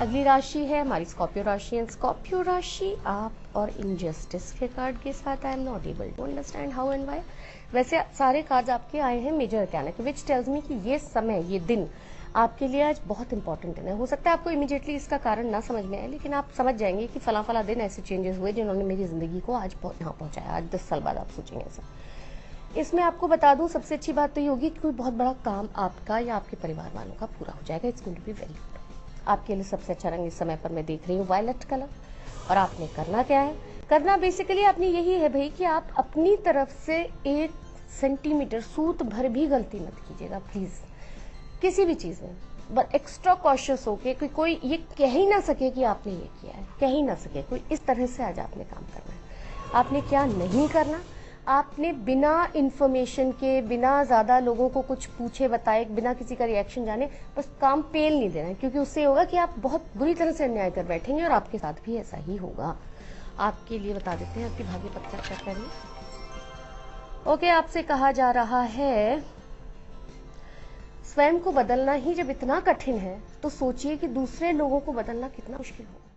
अगली राशि है हमारी स्कॉर्पियो राशि। एंड स्कॉर्पियो राशि आप और इनजस्टिस के कार्ड के साथ I am not able to understand how and why. वैसे सारे कार्ड्स आपके आए हैं मेजर अरकाना के, विच टेल्स मी कि ये समय, ये दिन आपके लिए आज बहुत इंपॉर्टेंट दिन है। हो सकता है आपको इमीडिएटली इसका कारण ना समझ में आए, लेकिन आप समझ जाएंगे कि फला फला दिन ऐसे चेंजेस हुए जिन्होंने मेरी जिंदगी को आज यहाँ पहुंचाया। आज 10 साल बाद आप सोचेंगे ऐसा। इसमें आपको बता दूं सबसे अच्छी बात तो ये होगी कि कोई बहुत बड़ा काम आपका या आपके परिवार वालों का पूरा हो जाएगा। It's going to be very good. आपके लिए सबसे अच्छा रंग इस समय पर मैं देख रही हूँ वायलेट कलर। और आपने करना क्या है? करना बेसिकली आपने यही है भाई कि आप अपनी तरफ से 1 सेंटीमीटर सूत भर भी गलती मत कीजिएगा प्लीज, किसी भी चीज में। बट एक्स्ट्रा कॉशियस होके कि कोई ये कह ही ना सके कि आपने ये किया है, कह ही ना सके कोई। इस तरह से आज आपने काम करना है। आपने क्या नहीं करना, आपने बिना इंफॉर्मेशन के, बिना ज्यादा लोगों को कुछ पूछे बताए, बिना किसी का रिएक्शन जाने बस काम पेल नहीं देना है, क्योंकि उससे होगा कि आप बहुत बुरी तरह से अन्याय कर बैठेंगे और आपके साथ भी ऐसा ही होगा। आपके लिए बता देते हैं आपकी भाग्य पत्रिका चेक करिए। ओके, आपसे कहा जा रहा है स्वयं को बदलना ही जब इतना कठिन है तो सोचिए कि दूसरे लोगों को बदलना कितना मुश्किल होगा।